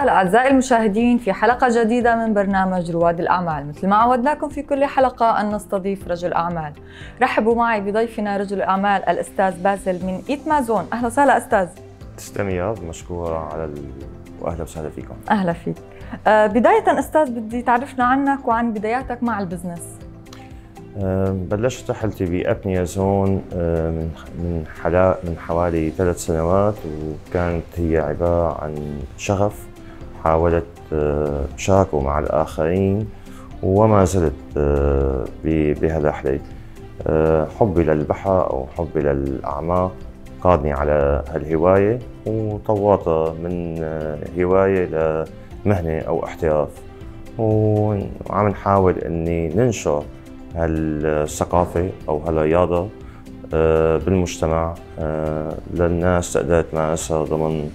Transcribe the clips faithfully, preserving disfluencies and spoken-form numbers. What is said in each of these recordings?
وسهلا أعزائي المشاهدين في حلقة جديدة من برنامج رواد الأعمال. مثل ما عودناكم في كل حلقة أن نستضيف رجل أعمال. رحبوا معي بضيفنا رجل الأعمال الأستاذ باسل من إيت مازون. أهلا وسهلا أستاذ. تسلمي يا مشكورة على ال... وأهلا وسهلا فيكم. أهلا فيك. آه بداية أستاذ بدي تعرفنا عنك وعن بداياتك مع البزنس. أه بلشت رحلتي بأبنية زون أه من من حلا من حوالي ثلاث سنوات، وكانت هي عبارة عن شغف حاولت أه شاركه مع الآخرين، وما زلت أه بهالرحلة. أه حبي للبحر أو حبي للأعماق قادني على هالهواية، وطورتها من أه هواية لمهنة أو احتراف، وعم نحاول إني ننشر هالثقافة أو هالرياضة بالمجتمع للناس تقدر تمارسها ضمن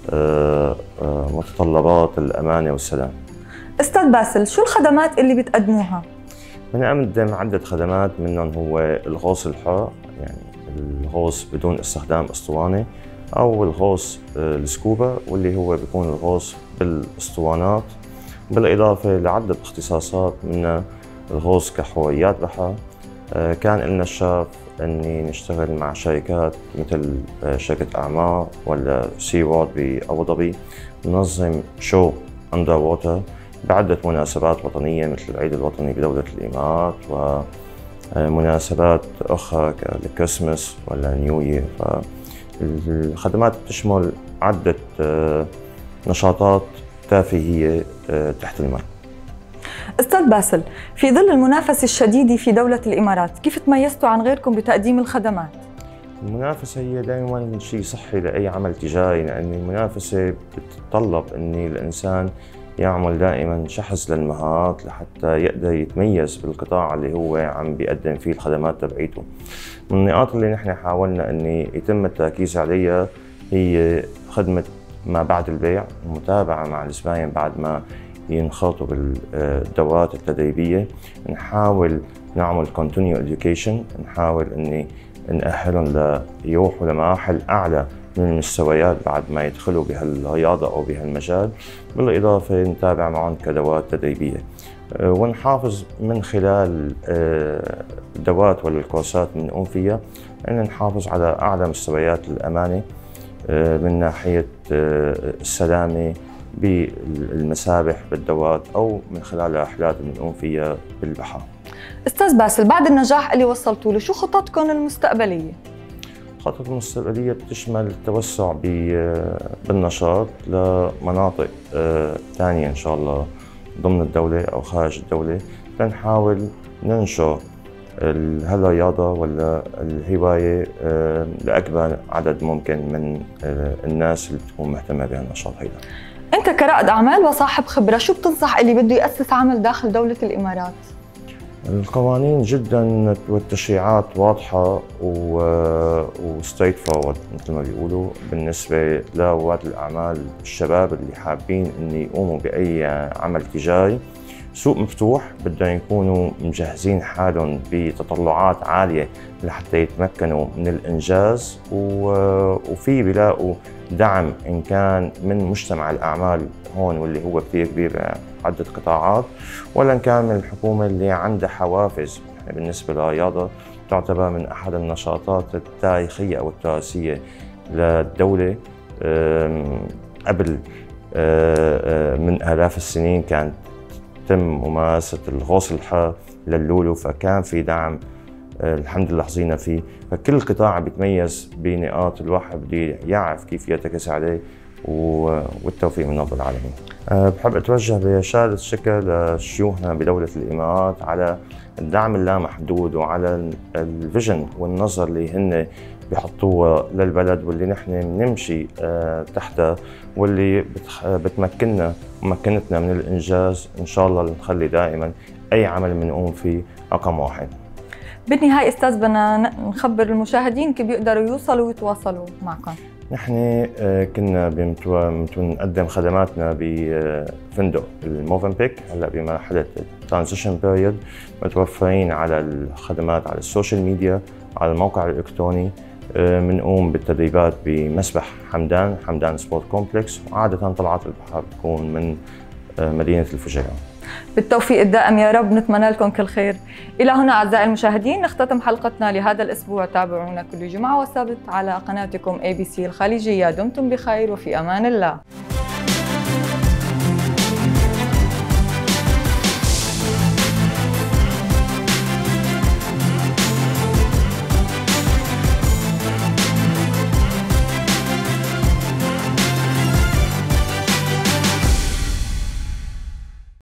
متطلبات الأمانة والسلام. أستاذ باسل، شو الخدمات اللي بتقدموها؟ بنقدم عدة خدمات، منهم هو الغوص الحر، يعني الغوص بدون استخدام أسطوانة، أو الغوص السكوبا واللي هو بيكون الغوص بالأسطوانات، بالإضافة لعدة اختصاصات منها الغوص كحوريات بحر. كان لنا الشرف اني نشتغل مع شركات مثل شركة اعمار ولا سي وورد بأبو ظبي، ننظم شو اندر ووتر بعدة مناسبات وطنية مثل العيد الوطني بدولة الامارات ومناسبات اخرى كالكريسماس ولا نيو يير. فالخدمات تشمل عدة نشاطات ترفيهية تحت الماء. أستاذ باسل، في ظل المنافسة الشديدة في دولة الإمارات، كيف تميزتوا عن غيركم بتقديم الخدمات؟ المنافسة هي دائما شيء صحي لأي عمل تجاري، لأن المنافسة بتتطلب أن الإنسان يعمل دائما شحذ للمهارات لحتى يقدر يتميز بالقطاع اللي هو عم بيقدم فيه الخدمات تبعيته. من النقاط اللي نحن حاولنا أن يتم التركيز عليها هي خدمة ما بعد البيع، المتابعة مع الزباين بعد ما ينخرطوا بالدورات التدريبية. نحاول نعمل continue education، نحاول اني نأهلهم ليروحوا لمراحل اعلى من المستويات بعد ما يدخلوا بهالرياضة او بهالمجال، بالاضافة نتابع معهم كدورات تدريبية، ونحافظ من خلال الدورات ولا الكورسات اللي بنقوم فيها ان نحافظ على اعلى مستويات الامانة من ناحية السلامة بالمسابح بالدورات او من خلال الرحلات اللي بنقوم فيها بالبحر. استاذ باسل، بعد النجاح اللي وصلتوا له، شو خططكم المستقبليه؟ الخطط المستقبليه بتشمل التوسع بالنشاط لمناطق ثانيه ان شاء الله ضمن الدوله او خارج الدوله، لنحاول ننشر هالرياضه ولا الهوايه لاكبر عدد ممكن من الناس اللي بتكون مهتمه بهالنشاط هيدا. أنت كرائد أعمال وصاحب خبرة، شو بتنصح اللي بده يأسس عمل داخل دولة الإمارات؟ القوانين جدا والتشريعات واضحة وستريت فورورد مثل ما بيقولوا بالنسبة لرواد الأعمال الشباب اللي حابين إن يقوموا بأي عمل تجاري. سوق مفتوح، بدهم يكونوا مجهزين حالهم بتطلعات عالية لحتى يتمكنوا من الإنجاز، وفي بيلاقوا دعم إن كان من مجتمع الأعمال هون واللي هو كثير كبير بعدة قطاعات، ولا إن كان من الحكومة اللي عندها حوافز. بالنسبة للرياضة تعتبر من أحد النشاطات التاريخية أو التراثية للدولة. قبل من آلاف السنين كانت تم ممارسة الغوص الحر للولو، فكان في دعم الحمد لله حظينا فيه. فكل قطاع بيتميز بنقاط الواحد بده يعرف كيف يرتكز عليه، والتوفيق من رب العالمين. بحب اتوجه برسالة شكر لشيوخنا بدولة الامارات على الدعم اللامحدود وعلى الفيجن والنظر اللي هن بيحطوه للبلد، واللي نحن بنمشي تحته، واللي بتمكننا ومكنتنا من الانجاز ان شاء الله. نخلي دائما اي عمل بنقوم فيه رقم واحد. بالنهاية استاذ بدنا نخبر المشاهدين كيف بيقدروا يوصلوا ويتواصلوا معكم. نحن كنا بنقدم خدماتنا بفندق الموفنبيك، هلا بمرحلة الترانزيشن بيريود، متوفرين على الخدمات على السوشيال ميديا، على الموقع الالكتروني بنقوم بالتدريبات بمسبح حمدان حمدان سبورت كومبلكس، وعادة طلعات البحر بتكون من مدينة الفجيرة. بالتوفيق الدائم يا رب، نتمنى لكم كل خير. إلى هنا أعزائي المشاهدين نختتم حلقتنا لهذا الأسبوع. تابعونا كل جمعة وسبت على قناتكم إيه بي سي الخليجية. دمتم بخير وفي أمان الله.